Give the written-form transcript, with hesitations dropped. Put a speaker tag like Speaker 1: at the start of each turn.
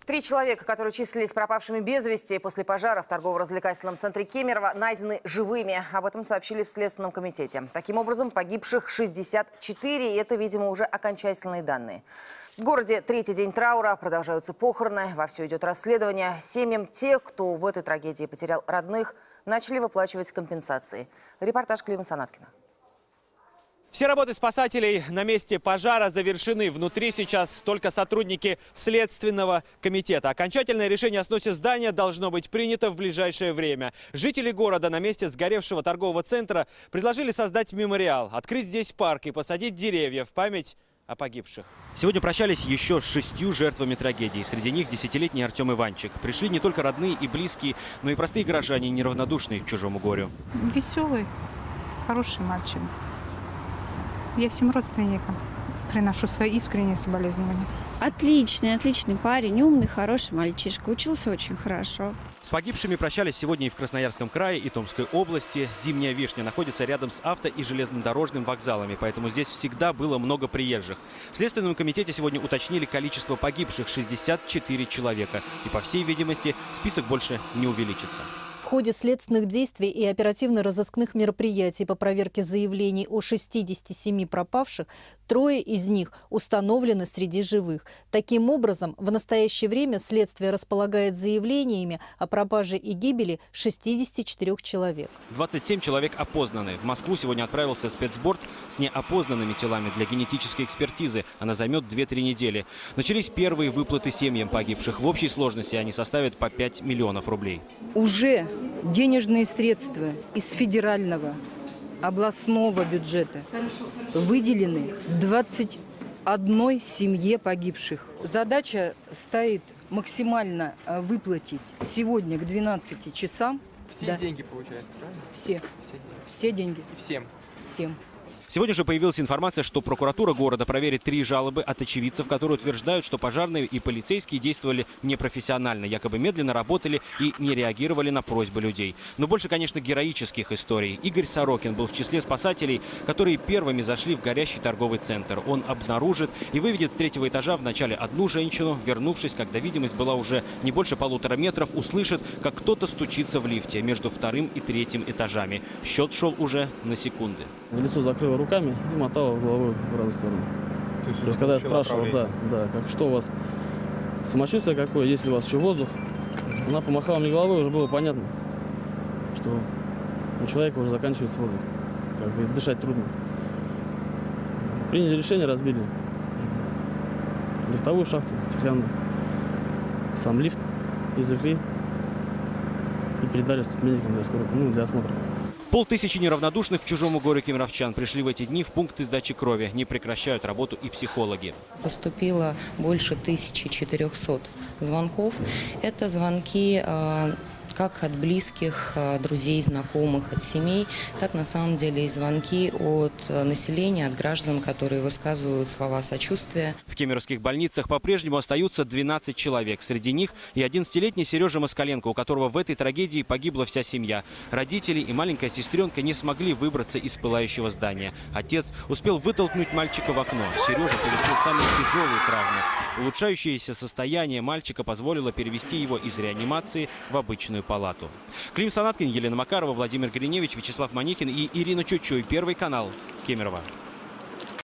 Speaker 1: 3 человека, которые числились пропавшими без вести после пожара в торгово-развлекательном центре Кемерово, найдены живыми. Об этом сообщили в Следственном комитете. Таким образом, погибших 64, и это, видимо, уже окончательные данные. В городе третий день траура, продолжаются похороны, вовсю идет расследование. Семьям тех, кто в этой трагедии потерял родных, начали выплачивать компенсации. Репортаж Клима Санаткина.
Speaker 2: Все работы спасателей на месте пожара завершены. Внутри сейчас только сотрудники Следственного комитета. Окончательное решение о сносе здания должно быть принято в ближайшее время. Жители города на месте сгоревшего торгового центра предложили создать мемориал, открыть здесь парк и посадить деревья в память о погибших. Сегодня прощались еще с 6 жертвами трагедии. Среди них 10-летний Артем Иванчик. Пришли не только родные и близкие, но и простые горожане, неравнодушные к чужому горю.
Speaker 3: Веселый, хороший мальчик. Я всем родственникам приношу свои искренние соболезнования.
Speaker 4: Отличный парень, умный, хороший мальчишка. Учился очень хорошо.
Speaker 2: С погибшими прощались сегодня и в Красноярском крае, и Томской области. Зимняя Вишня находится рядом с авто- и железнодорожным вокзалами, поэтому здесь всегда было много приезжих. В Следственном комитете сегодня уточнили количество погибших – 64 человека. И, по всей видимости, список больше не увеличится.
Speaker 5: В ходе следственных действий и оперативно-розыскных мероприятий по проверке заявлений о 67 пропавших, 3 из них установлены среди живых. Таким образом, в настоящее время следствие располагает заявлениями о пропаже и гибели 64 человек.
Speaker 2: 27 человек опознаны. В Москву сегодня отправился спецборд с неопознанными телами для генетической экспертизы. Она займет 2-3 недели. Начались первые выплаты семьям погибших. В общей сложности они составят по 5 миллионов рублей.
Speaker 6: Уже денежные средства из федерального, областного бюджета выделены 21 семье погибших. Задача стоит максимально выплатить сегодня к 12 часам.
Speaker 7: Все деньги получается, правильно?
Speaker 6: Все деньги.
Speaker 7: И всем?
Speaker 6: Всем.
Speaker 2: Сегодня же появилась информация, что прокуратура города проверит 3 жалобы от очевидцев, которые утверждают, что пожарные и полицейские действовали непрофессионально, якобы медленно работали и не реагировали на просьбы людей. Но больше, конечно, героических историй. Игорь Сорокин был в числе спасателей, которые первыми зашли в горящий торговый центр. Он обнаружит и выведет с 3-го этажа вначале одну женщину. Вернувшись, когда видимость была уже не больше 1,5 метров, услышит, как кто-то стучится в лифте между 2-м и 3-м этажами. Счет шел уже на секунды.
Speaker 8: Лицо закрыло руками и мотала головой в разные стороны. То есть когда я спрашивал, что у вас, самочувствие какое, есть ли у вас еще воздух, она помахала мне головой, уже было понятно, что у человека уже заканчивается воздух, дышать трудно. Приняли решение, разбили лифтовую шахту, стеклянную, сам лифт извлекли и передали медикам для осмотра.
Speaker 2: 500 неравнодушных к чужому горю кемеровчан пришли в эти дни в пункты сдачи крови. Не прекращают работу и психологи.
Speaker 9: Поступило больше 1400 звонков. Это звонки как от близких, друзей, знакомых, от семей, так на самом деле и звонки от населения, от граждан, которые высказывают слова сочувствия.
Speaker 2: В кемеровских больницах по-прежнему остаются 12 человек. Среди них и 11-летний Сережа Москаленко, у которого в этой трагедии погибла вся семья. Родители и маленькая сестренка не смогли выбраться из пылающего здания. Отец успел вытолкнуть мальчика в окно. Сережа получил самые тяжелые травмы. Улучшающееся состояние мальчика позволило перевести его из реанимации в обычную палату. Клим Санаткин, Елена Макарова, Владимир Гриневич, Вячеслав Манихин и Ирина Чучуй. Первый канал. Кемерово.